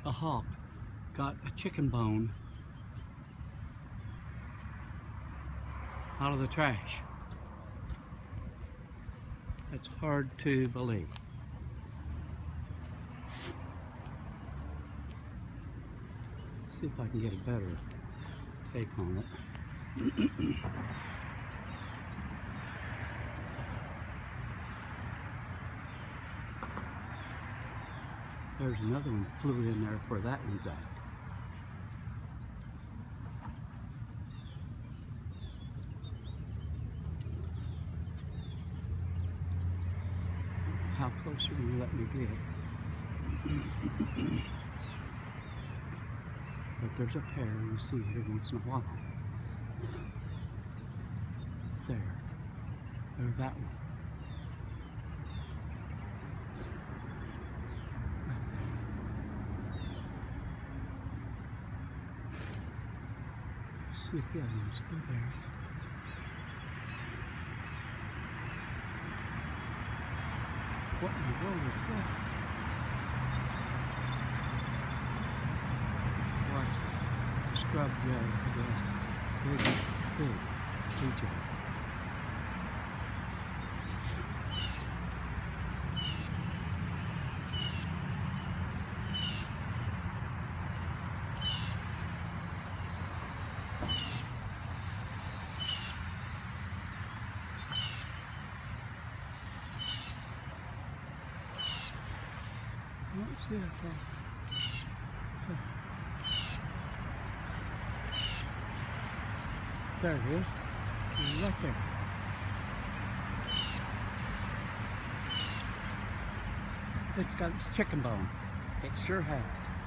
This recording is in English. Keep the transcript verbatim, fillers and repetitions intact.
a hawk got a chicken bone out of the trash. It's hard to believe. Let's see if I can get a better take on it. There's another one that flew in there where that one's at. How close are you let me get? But there's a pair you see every once in a while. There. There's that one. See if the other one's still there. What in the world is that? What? Scrub jay, I guess. Big, big, big jay. What's that from? There it is. Right there. It's got its chicken bone. It sure has.